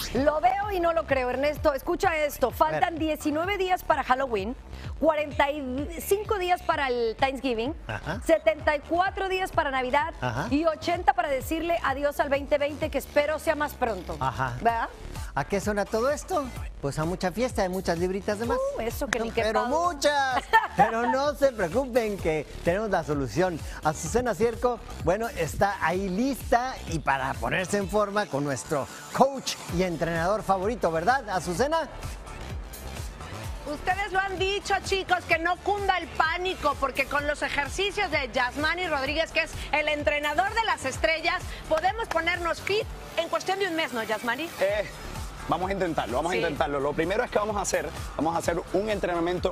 Lo veo y no lo creo, Ernesto. Escucha esto. Faltan 19 días para Halloween, 45 días para el Thanksgiving, 74 días para Navidad y 80 para decirle adiós al 2020, que espero sea más pronto. ¿Verdad? ¿A qué suena todo esto? Pues a mucha fiesta, de muchas libritas de más. Eso que ni Pero muchas. Pero no se preocupen que tenemos la solución. Azucena Cierco, bueno, está ahí lista y para ponerse en forma con nuestro coach y entrenador favorito, ¿verdad, Azucena? Ustedes lo han dicho, chicos, que no cunda el pánico, porque con los ejercicios de Yasmani Rodríguez, que es el entrenador de las estrellas, podemos ponernos fit en cuestión de un mes, ¿no, Yasmani? Vamos a intentarlo, vamos a intentarlo. Lo primero es que vamos a hacer un entrenamiento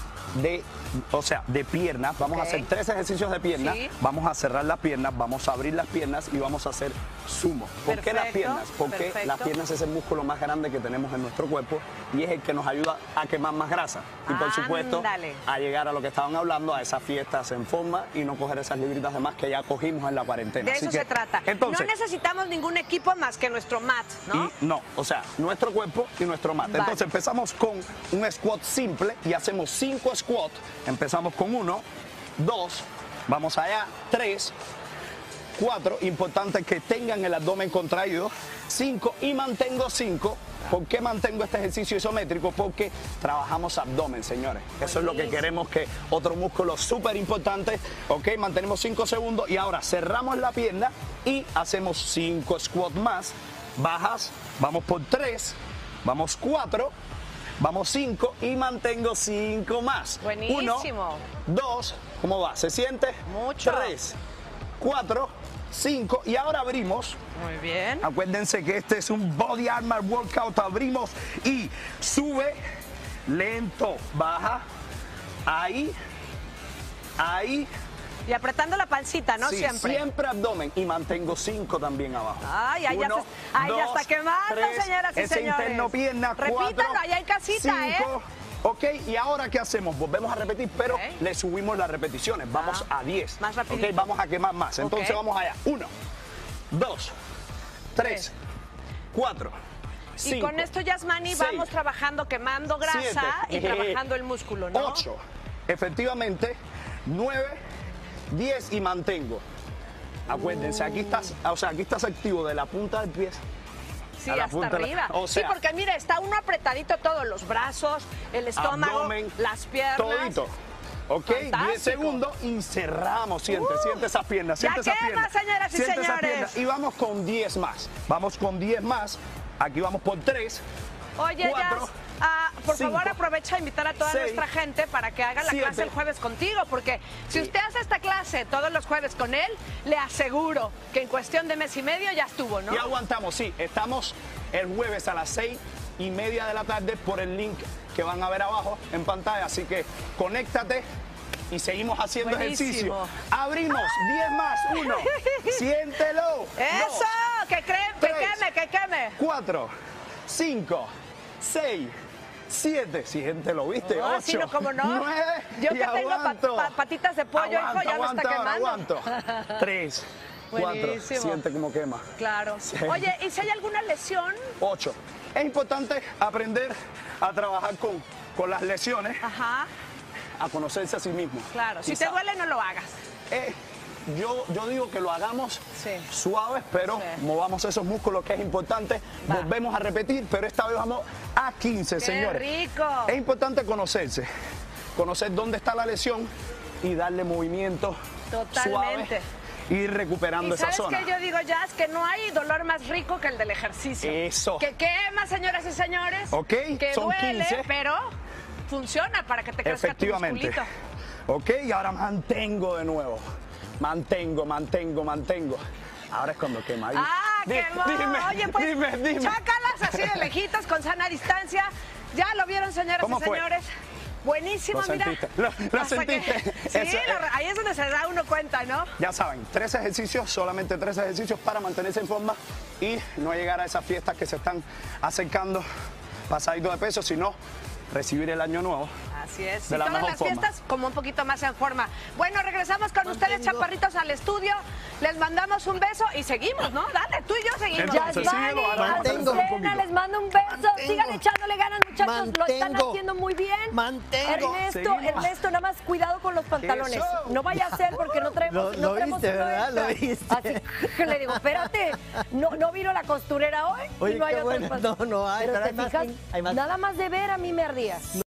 de piernas. Vamos a hacer 3 ejercicios de piernas. Vamos a cerrar las piernas, vamos a abrir las piernas y vamos a hacer sumo. ¿Por qué las piernas? Porque las piernas es el músculo más grande que tenemos en nuestro cuerpo y es el que nos ayuda a quemar más grasa. Y por supuesto, a llegar a lo que estaban hablando, a esas fiestas en forma y no coger esas libritas de más que ya cogimos en la cuarentena. De eso se trata. Entonces, no necesitamos ningún equipo más que nuestro mat, ¿no? Nuestro cuerpo y nuestro mat. Vale. Entonces empezamos con un squat simple y hacemos 5 squats. Empezamos con 1, 2, vamos allá, 3, 4, importante que tengan el abdomen contraído, 5 y mantengo 5. ¿Por qué mantengo este ejercicio isométrico? Porque trabajamos abdomen, señores. Eso es lo que queremos, que otro músculo súper importante. Ok, mantenemos 5 segundos y ahora cerramos la pierna y hacemos 5 squats más. Bajas, vamos por 3, vamos 4. Vamos 5 y mantengo 5 más. Buenísimo. 1, 2, ¿cómo va? ¿Se siente? Mucho. 3, 4, 5 y ahora abrimos. Muy bien. Acuérdense que este es un Body Armor Workout. Abrimos y sube, lento, baja, ahí, ahí. Y apretando la pancita, ¿no? Sí, siempre abdomen y mantengo 5 también abajo. Ay, ahí ya está quemando, 3, señoras y ese señores. interno pierna, 4, repítalo, allá en casita, 5. Ok, y ahora ¿qué hacemos? Volvemos a repetir, pero le subimos las repeticiones. Vamos a 10. Más rapidito. Ok, vamos a quemar más. Entonces vamos allá. 1, 2, 3, 4, 5. Y con esto, Yasmani, vamos trabajando, quemando grasa 7, y trabajando el músculo, ¿no? 8, efectivamente, 9, 10 y mantengo. Acuérdense, aquí estás activo de la punta del pie. Sí, hasta arriba. Sí, porque mira, está uno apretadito todo, los brazos, el estómago, abdomen, las piernas. Todito. Ok, 10 segundos y cerramos. Siente esas piernas, siente esas piernas. Señoras y señores. Y vamos con 10 más. Vamos con 10 más. Aquí vamos por 3. Oye, 4, por 5, favor, aprovecha a invitar a toda 6, nuestra gente para que haga la 7. clase el jueves contigo, porque si usted hace esta clase todos los jueves con él, le aseguro que en cuestión de mes y medio ya estuvo, ¿no? Y aguantamos, sí. Estamos el jueves a las 6:30 de la tarde por el link que van a ver abajo en pantalla, así que conéctate y seguimos haciendo ejercicio. Abrimos, 10 más, 1, siéntelo. ¡Eso! 2, que queme. 4, 5, 6, 7, si gente lo viste, 8, sí, no, ¿cómo no? 9, yo que tengo patitas de pollo, hijo, ya me está quemando. Aguanto. 3, 4, siente cómo quema. Claro. Oye, ¿y si hay alguna lesión? 8. Es importante aprender a trabajar con las lesiones, a conocerse a sí mismo. Claro, si te duele no lo hagas. Yo digo que lo hagamos suaves, pero movamos esos músculos, que es importante. Volvemos a repetir, pero esta vez vamos a 15, señores. ¡Qué rico! Es importante conocerse, conocer dónde está la lesión y darle movimiento suave, ir recuperando esa zona. ¿Y sabes qué yo digo, Jazz? Que no hay dolor más rico que el del ejercicio. Eso. Que quema, señoras y señores. Ok, que son duele, 15. pero funciona para que te crezca tu musculito. Ok, y ahora mantengo de nuevo. Mantengo. Ahora es cuando quema. Quemó. Oye, pues, dime. chácalas así de lejitos, con sana distancia. Ya lo vieron, señoras y señores. Buenísimo, mira. Lo sentiste. Sí, ahí es donde se da uno cuenta, ¿no? Ya saben, 3 ejercicios, solamente 3 ejercicios para mantenerse en forma y no llegar a esas fiestas que se están acercando pasadito de peso, sino recibir el año nuevo Así es. De y la todas mejor las forma. fiestas como un poquito más en forma. Bueno, regresamos con ustedes, chaparritos, al estudio. Les mandamos un beso y seguimos, ¿no? Dale, tú y yo seguimos. Entonces, Yasmani, mantengo. Azucena, les mando un beso. Sigan echándole ganas, muchachos. Lo están Mantengo. haciendo muy bien. Mantengo. Ernesto, nada más cuidado con los pantalones. Eso. No vaya a ser porque no traemos Lo traemos viste, uno ¿verdad? extra. Lo viste. Así que le digo, espérate, no vino la costurera hoy. Oye, y no hay qué otros bueno. pantalones. No hay, pero ¿te hay más, fijas? hay más. Nada más de ver a mí me ardía.